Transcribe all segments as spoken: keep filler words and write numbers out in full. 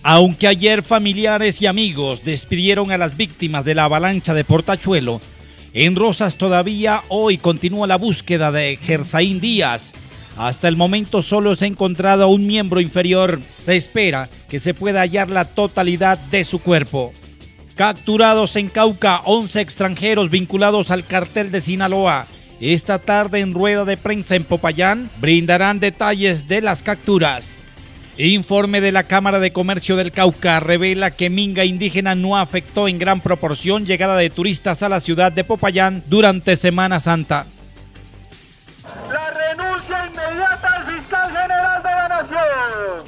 Aunque ayer familiares y amigos despidieron a las víctimas de la avalancha de Portachuelo, en Rosas todavía hoy continúa la búsqueda de Gersaín Díaz. Hasta el momento solo se ha encontrado a un miembro inferior. Se espera que se pueda hallar la totalidad de su cuerpo. Capturados en Cauca, once extranjeros vinculados al cartel de Sinaloa. Esta tarde en rueda de prensa en Popayán brindarán detalles de las capturas. Informe de la Cámara de Comercio del Cauca revela que minga indígena no afectó en gran proporción llegada de turistas a la ciudad de Popayán durante Semana Santa. La renuncia inmediata al fiscal general de la Nación.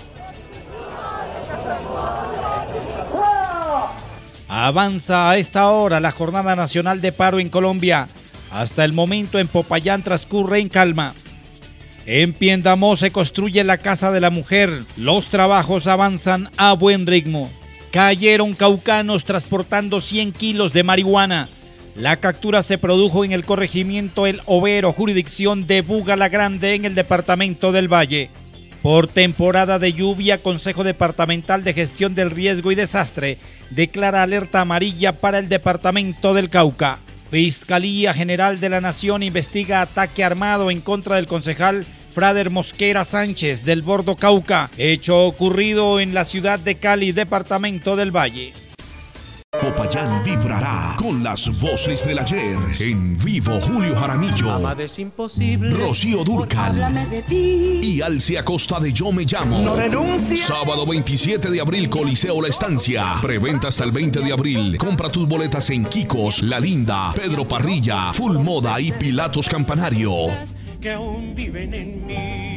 Avanza a esta hora la Jornada Nacional de Paro en Colombia. Hasta el momento en Popayán transcurre en calma. En Piendamó se construye la Casa de la Mujer. Los trabajos avanzan a buen ritmo. Cayeron caucanos transportando cien kilos de marihuana. La captura se produjo en el corregimiento El Overo, jurisdicción de Buga la Grande, en el departamento del Valle. Por temporada de lluvia, Consejo Departamental de Gestión del Riesgo y Desastre declara alerta amarilla para el departamento del Cauca. Fiscalía General de la Nación investiga ataque armado en contra del concejal Frader Mosquera Sánchez del Bordo Cauca, hecho ocurrido en la ciudad de Cali, departamento del Valle. Popayán vibrará con las voces del ayer. En vivo, Julio Jaramillo, Rocío Dúrcal y Alcia Costa de Yo Me Llamo. No renuncia. Sábado veintisiete de abril, Coliseo La Estancia. Preventa hasta el veinte de abril. Compra tus boletas en Kikos, La Linda, Pedro Parrilla, Full Moda y Pilatos Campanario. Que aún viven en mí.